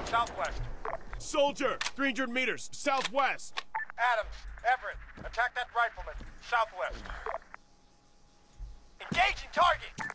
southwest. Soldier, 300 meters, southwest. Adams, Everett, attack that rifleman, southwest. Engaging target!